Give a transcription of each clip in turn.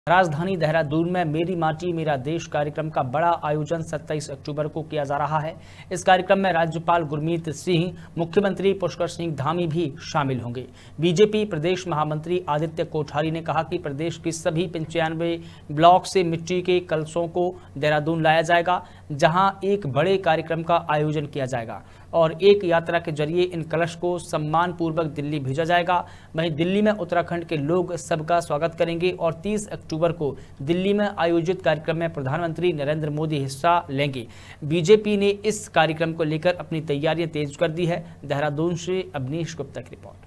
राजधानी देहरादून में मेरी माटी मेरा देश कार्यक्रम का बड़ा आयोजन 27 अक्टूबर को किया जा रहा है। इस कार्यक्रम में राज्यपाल गुरमीत सिंह, मुख्यमंत्री पुष्कर सिंह धामी भी शामिल होंगे। बीजेपी प्रदेश महामंत्री आदित्य कोठारी ने कहा कि प्रदेश की सभी 95 ब्लॉक से मिट्टी के कलशों को देहरादून लाया जाएगा, जहां एक बड़े कार्यक्रम का आयोजन किया जाएगा और एक यात्रा के जरिए इन कलश को सम्मान पूर्वक दिल्ली भेजा जाएगा। वहीं दिल्ली में उत्तराखंड के लोग सबका स्वागत करेंगे और 30 अक्टूबर को दिल्ली में आयोजित कार्यक्रम में प्रधानमंत्री नरेंद्र मोदी हिस्सा लेंगे। बीजेपी ने इस कार्यक्रम को लेकर अपनी तैयारियां तेज कर दी है। देहरादून से अवनीश गुप्ता की रिपोर्ट।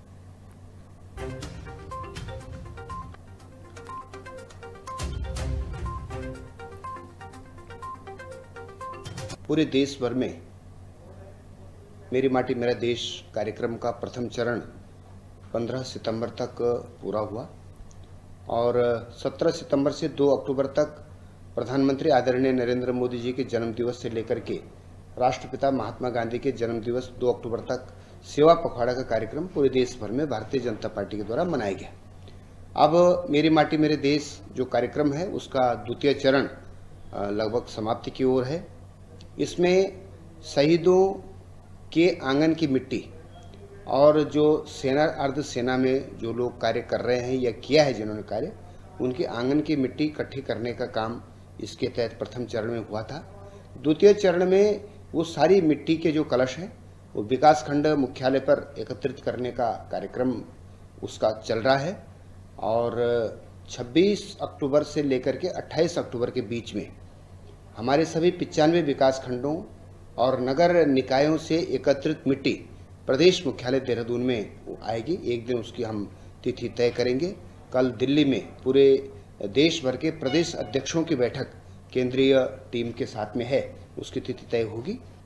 पूरे देश भर में मेरी माटी मेरा देश कार्यक्रम का प्रथम चरण 15 सितंबर तक पूरा हुआ और 17 सितंबर से 2 अक्टूबर तक प्रधानमंत्री आदरणीय नरेंद्र मोदी जी के जन्मदिवस से लेकर के राष्ट्रपिता महात्मा गांधी के जन्मदिवस 2 अक्टूबर तक सेवा पखवाड़ा का कार्यक्रम पूरे देश भर में भारतीय जनता पार्टी के द्वारा मनाया गया। अब मेरी माटी मेरे देश जो कार्यक्रम है उसका द्वितीय चरण लगभग समाप्ति की ओर है। इसमें शहीदों के आंगन की मिट्टी और जो सेना अर्ध सेना में जो लोग कार्य कर रहे हैं या किया है जिन्होंने कार्य, उनके आंगन की मिट्टी इकट्ठी करने का काम इसके तहत प्रथम चरण में हुआ था। द्वितीय चरण में वो सारी मिट्टी के जो कलश हैं वो विकासखंड मुख्यालय पर एकत्रित करने का कार्यक्रम उसका चल रहा है और 26 अक्टूबर से लेकर के 28 अक्टूबर के बीच में हमारे सभी 95 विकासखंडों और नगर निकायों से एकत्रित मिट्टी प्रदेश मुख्यालय देहरादून में आएगी। एक दिन उसकी हम तिथि तय करेंगे। कल दिल्ली में पूरे देश भर के प्रदेश अध्यक्षों की बैठक केंद्रीय टीम के साथ में है, उसकी तिथि तय होगी।